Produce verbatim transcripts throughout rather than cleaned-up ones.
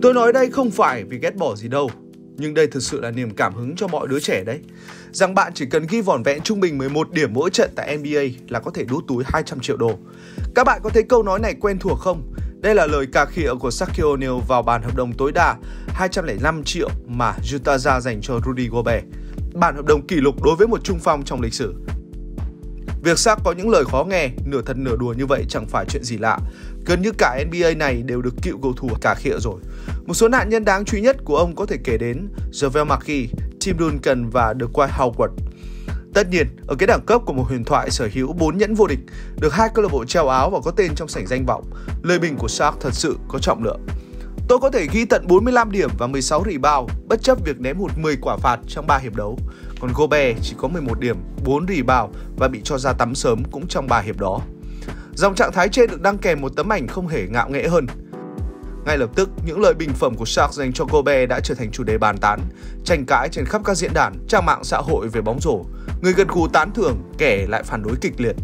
Tôi nói đây không phải vì ghét bỏ gì đâu, nhưng đây thực sự là niềm cảm hứng cho mọi đứa trẻ đấy. Rằng bạn chỉ cần ghi vỏn vẹn trung bình mười một điểm mỗi trận tại N B A là có thể đút túi hai trăm triệu đô. Các bạn có thấy câu nói này quen thuộc không? Đây là lời cà khịa của Shaquille O'Neal vào bản hợp đồng tối đa hai trăm lẻ năm triệu mà Utah Jazz dành cho Rudy Gobert. Bản hợp đồng kỷ lục đối với một trung phong trong lịch sử. Việc Shaq có những lời khó nghe, nửa thật nửa đùa như vậy chẳng phải chuyện gì lạ. Gần như cả N B A này đều được cựu cầu thủ cà khịa rồi. Một số nạn nhân đáng chú ý nhất của ông có thể kể đến JaVale McGee, Tim Duncan và Dwight Howard. Tất nhiên, ở cái đẳng cấp của một huyền thoại sở hữu bốn nhẫn vô địch, được hai câu lạc bộ treo áo và có tên trong sảnh danh vọng, lời bình của Shaq thật sự có trọng lượng. Tôi có thể ghi tận bốn mươi lăm điểm và mười sáu rebound bất chấp việc ném hụt mười quả phạt trong ba hiệp đấu. Còn Gobert chỉ có mười một điểm, bốn rebound và bị cho ra tắm sớm cũng trong ba hiệp đó. Dòng trạng thái trên được đăng kèm một tấm ảnh không hề ngạo nghễ hơn. Ngay lập tức, những lời bình phẩm của Shaq dành cho Gobert đã trở thành chủ đề bàn tán, tranh cãi trên khắp các diễn đàn, trang mạng xã hội về bóng rổ. Người gật gù tán thưởng, kẻ lại phản đối kịch liệt.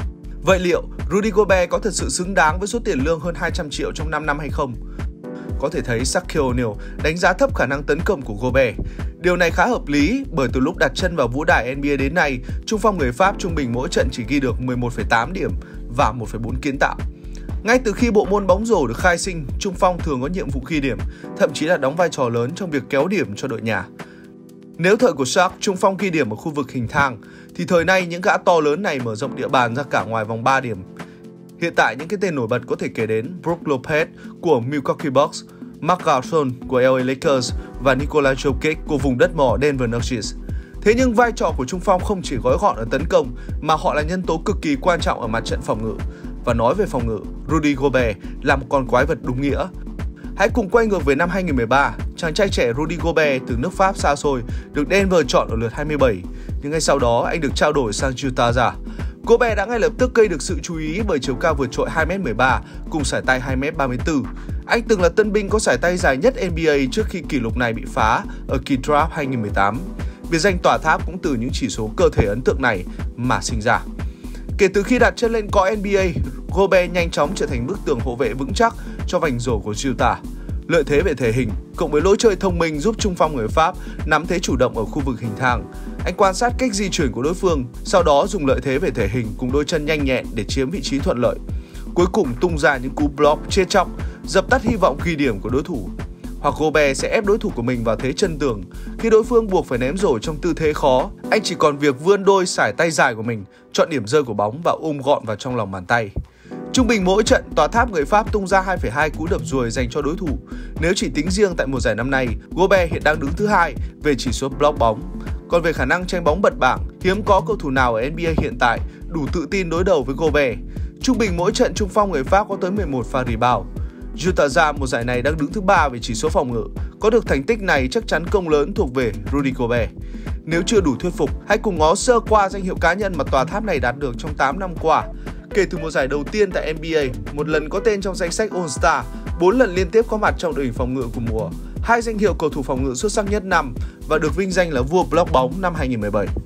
Vậy liệu Rudy Gobert có thật sự xứng đáng với số tiền lương hơn hai trăm triệu trong năm năm hay không? Có thể thấy Shaquille O'Neal đánh giá thấp khả năng tấn công của Gobert. Điều này khá hợp lý bởi từ lúc đặt chân vào vũ đài N B A đến nay, trung phong người Pháp trung bình mỗi trận chỉ ghi được mười một phẩy tám điểm và một phẩy bốn kiến tạo. Ngay từ khi bộ môn bóng rổ được khai sinh, trung phong thường có nhiệm vụ ghi điểm, thậm chí là đóng vai trò lớn trong việc kéo điểm cho đội nhà. Nếu thời của Shaq trung phong ghi điểm ở khu vực hình thang, thì thời nay những gã to lớn này mở rộng địa bàn ra cả ngoài vòng ba điểm. Hiện tại những cái tên nổi bật có thể kể đến Brook Lopez của Milwaukee Bucks, Marc Gasol của L A Lakers và Nikola Jokic của vùng đất mỏ Denver Nuggets. Thế nhưng vai trò của trung phong không chỉ gói gọn ở tấn công mà họ là nhân tố cực kỳ quan trọng ở mặt trận phòng ngự. Và nói về phòng ngự, Rudy Gobert là một con quái vật đúng nghĩa. Hãy cùng quay ngược về năm hai nghìn không trăm mười ba, chàng trai trẻ Rudy Gobert từ nước Pháp xa xôi được Denver chọn ở lượt hai mươi bảy, nhưng ngay sau đó anh được trao đổi sang Utah Jazz. Gobert đã ngay lập tức gây được sự chú ý bởi chiều cao vượt trội hai mét mười ba cùng sải tay hai mét ba mươi tư. Anh từng là tân binh có sải tay dài nhất N B A trước khi kỷ lục này bị phá ở kỳ draft hai nghìn không trăm mười tám. Biệt danh tỏa tháp cũng từ những chỉ số cơ thể ấn tượng này mà sinh ra. Kể từ khi đặt chân lên cõi N B A, Gobert nhanh chóng trở thành bức tường hộ vệ vững chắc cho vành rổ của Utah. Lợi thế về thể hình, cộng với lối chơi thông minh giúp trung phong người Pháp nắm thế chủ động ở khu vực hình thang. Anh quan sát cách di chuyển của đối phương, sau đó dùng lợi thế về thể hình cùng đôi chân nhanh nhẹn để chiếm vị trí thuận lợi. Cuối cùng tung ra những cú block chết chóc, dập tắt hy vọng ghi điểm của đối thủ. Hoặc Gobert sẽ ép đối thủ của mình vào thế chân tường. Khi đối phương buộc phải ném rổ trong tư thế khó, anh chỉ còn việc vươn đôi sải tay dài của mình, chọn điểm rơi của bóng và ôm gọn vào trong lòng bàn tay. Trung bình mỗi trận, tòa tháp người Pháp tung ra hai phẩy hai cú đập ruồi dành cho đối thủ. Nếu chỉ tính riêng tại mùa giải năm nay, Gobert hiện đang đứng thứ hai về chỉ số block bóng. Còn về khả năng tranh bóng bật bảng, hiếm có cầu thủ nào ở N B A hiện tại đủ tự tin đối đầu với Gobert. Trung bình mỗi trận trung phong người Pháp có tới mười một pha rebound. Utah Jazz mùa giải này đang đứng thứ ba về chỉ số phòng ngự. Có được thành tích này chắc chắn công lớn thuộc về Rudy Gobert. Nếu chưa đủ thuyết phục, hãy cùng ngó sơ qua danh hiệu cá nhân mà tòa tháp này đạt được trong tám năm qua. Kể từ mùa giải đầu tiên tại N B A, một lần có tên trong danh sách All-Star, bốn lần liên tiếp có mặt trong đội hình phòng ngự của mùa, hai danh hiệu cầu thủ phòng ngự xuất sắc nhất năm và được vinh danh là vua block bóng năm hai nghìn không trăm mười bảy.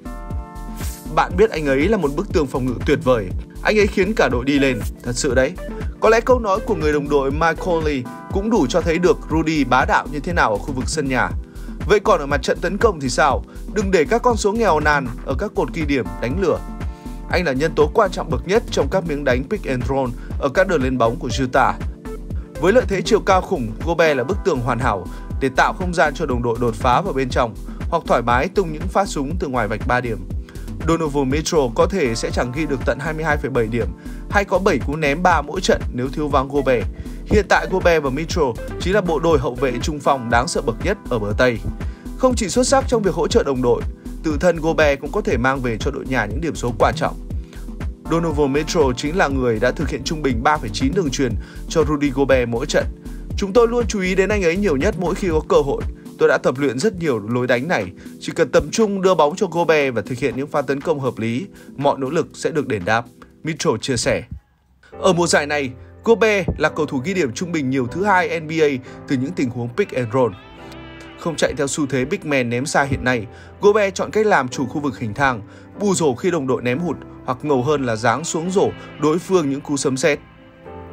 Bạn biết anh ấy là một bức tường phòng ngự tuyệt vời. Anh ấy khiến cả đội đi lên, thật sự đấy. Có lẽ câu nói của người đồng đội Mike Conley cũng đủ cho thấy được Rudy bá đạo như thế nào ở khu vực sân nhà. Vậy còn ở mặt trận tấn công thì sao? Đừng để các con số nghèo nàn ở các cột ghi điểm đánh lửa. Anh là nhân tố quan trọng bậc nhất trong các miếng đánh pick and roll ở các đường lên bóng của Utah. Với lợi thế chiều cao khủng, Gobert là bức tường hoàn hảo để tạo không gian cho đồng đội đột phá vào bên trong hoặc thoải mái tung những phát súng từ ngoài vạch ba điểm. Donovan Mitchell có thể sẽ chẳng ghi được tận hai mươi hai phẩy bảy điểm hay có bảy cú ném ba mỗi trận nếu thiếu vắng Gobert. Hiện tại Gobert và Mitchell chính là bộ đôi hậu vệ trung phong đáng sợ bậc nhất ở bờ Tây. Không chỉ xuất sắc trong việc hỗ trợ đồng đội, tự thân Gobert cũng có thể mang về cho đội nhà những điểm số quan trọng. Donovan Mitchell chính là người đã thực hiện trung bình ba phẩy chín đường chuyền cho Rudy Gobert mỗi trận. Chúng tôi luôn chú ý đến anh ấy nhiều nhất mỗi khi có cơ hội. Tôi đã tập luyện rất nhiều lối đánh này. Chỉ cần tập trung đưa bóng cho Gobert và thực hiện những pha tấn công hợp lý, mọi nỗ lực sẽ được đền đáp, Mitchell chia sẻ. Ở mùa giải này, Gobert là cầu thủ ghi điểm trung bình nhiều thứ hai N B A từ những tình huống pick and roll. Không chạy theo xu thế big man ném xa hiện nay, Gobert chọn cách làm chủ khu vực hình thang, bù rổ khi đồng đội ném hụt hoặc ngầu hơn là giáng xuống rổ đối phương những cú sấm sét.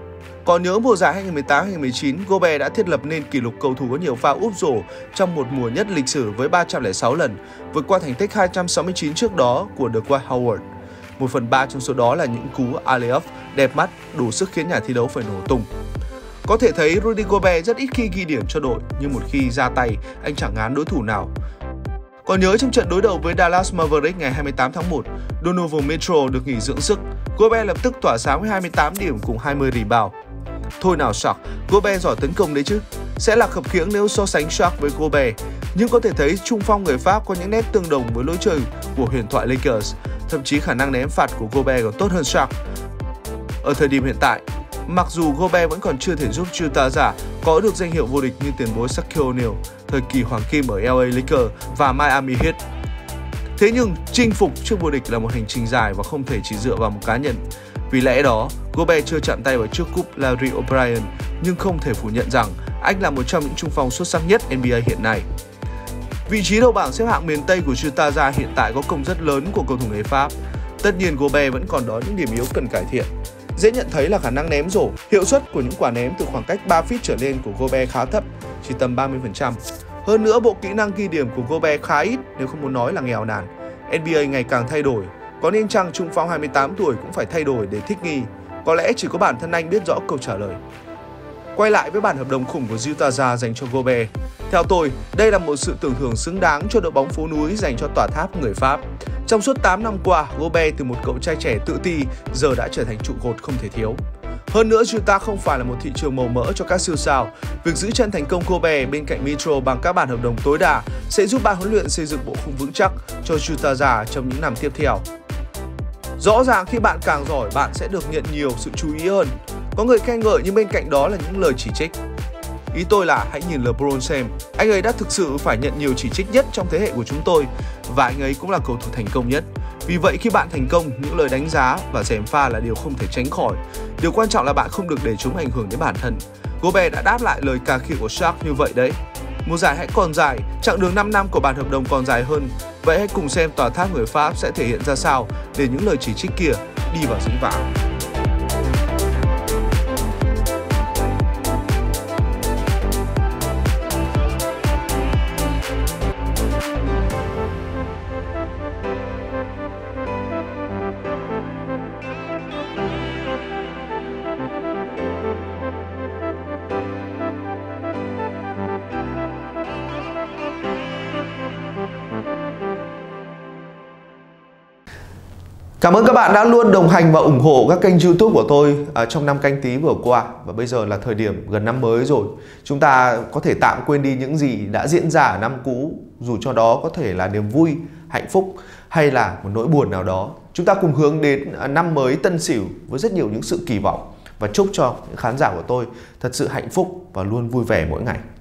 Còn nhớ mùa giải hai nghìn mười tám hai nghìn mười chín, Gobert đã thiết lập nên kỷ lục cầu thủ có nhiều pha úp rổ trong một mùa nhất lịch sử với ba trăm lẻ sáu lần, vượt qua thành tích hai trăm sáu mươi chín trước đó của Dwight Howard. Một phần ba trong số đó là những cú alley-oop đẹp mắt, đủ sức khiến nhà thi đấu phải nổ tung. Có thể thấy Rudy Gobert rất ít khi ghi điểm cho đội, nhưng một khi ra tay, anh chẳng ngán đối thủ nào. Còn nhớ trong trận đối đầu với Dallas Mavericks ngày hai mươi tám tháng một, Donovan Mitchell được nghỉ dưỡng sức, Gobert lập tức tỏa sáng với hai mươi tám điểm cùng hai mươi rebound. Thôi nào Shaq, Gobert giỏi tấn công đấy chứ. Sẽ là khập khiễng nếu so sánh Shaq với Gobert, nhưng có thể thấy trung phong người Pháp có những nét tương đồng với lối chơi của huyền thoại Lakers, thậm chí khả năng ném phạt của Gobert còn tốt hơn Shaq. Ở thời điểm hiện tại, mặc dù Gobert vẫn còn chưa thể giúp Utah Jazz có được danh hiệu vô địch như tiền bối Shaquille O'Neal thời kỳ hoàng kim ở L A Lakers và Miami Heat. Thế nhưng chinh phục chức vô địch là một hành trình dài và không thể chỉ dựa vào một cá nhân. Vì lẽ đó, Gobert chưa chạm tay vào chiếc cúp Larry O'Brien, nhưng không thể phủ nhận rằng anh là một trong những trung phong xuất sắc nhất N B A hiện nay. Vị trí đầu bảng xếp hạng miền Tây của Utah Jazz hiện tại có công rất lớn của cầu thủ người Pháp. Tất nhiên Gobert vẫn còn đó những điểm yếu cần cải thiện. Dễ nhận thấy là khả năng ném rổ, hiệu suất của những quả ném từ khoảng cách ba feet trở lên của Gobert khá thấp, chỉ tầm ba mươi phần trăm. Hơn nữa, bộ kỹ năng ghi điểm của Gobert khá ít, nếu không muốn nói là nghèo nàn. N B A ngày càng thay đổi, có nên chăng trung phong hai mươi tám tuổi cũng phải thay đổi để thích nghi? Có lẽ chỉ có bản thân anh biết rõ câu trả lời. Quay lại với bản hợp đồng khủng của Utah Jazz dành cho Gobert. Theo tôi, đây là một sự tưởng thưởng xứng đáng cho đội bóng phố núi dành cho tòa tháp người Pháp. Trong suốt tám năm qua, Gobert từ một cậu trai trẻ tự ti giờ đã trở thành trụ cột không thể thiếu. Hơn nữa, Utah không phải là một thị trường màu mỡ cho các siêu sao. Việc giữ chân thành công Gobert bên cạnh Mitchell bằng các bản hợp đồng tối đa sẽ giúp ban huấn luyện xây dựng bộ khung vững chắc cho Utah Jazz trong những năm tiếp theo. Rõ ràng khi bạn càng giỏi, bạn sẽ được nhận nhiều sự chú ý hơn. Có người khen ngợi nhưng bên cạnh đó là những lời chỉ trích. Ý tôi là hãy nhìn LeBron xem, anh ấy đã thực sự phải nhận nhiều chỉ trích nhất trong thế hệ của chúng tôi và anh ấy cũng là cầu thủ thành công nhất. Vì vậy khi bạn thành công, những lời đánh giá và gièm pha là điều không thể tránh khỏi. Điều quan trọng là bạn không được để chúng ảnh hưởng đến bản thân. Gobert đã đáp lại lời cà khịa của Shaq như vậy đấy. Mùa giải hãy còn dài, chặng đường năm năm của bản hợp đồng còn dài hơn. Vậy hãy cùng xem tòa tháp người Pháp sẽ thể hiện ra sao để những lời chỉ trích kia đi vào dĩ vãng. Cảm ơn các bạn đã luôn đồng hành và ủng hộ các kênh YouTube của tôi à, trong năm Canh Tý vừa qua. Và bây giờ là thời điểm gần năm mới rồi. Chúng ta có thể tạm quên đi những gì đã diễn ra ở năm cũ, dù cho đó có thể là niềm vui, hạnh phúc hay là một nỗi buồn nào đó. Chúng ta cùng hướng đến năm mới Tân Sửu với rất nhiều những sự kỳ vọng và chúc cho những khán giả của tôi thật sự hạnh phúc và luôn vui vẻ mỗi ngày.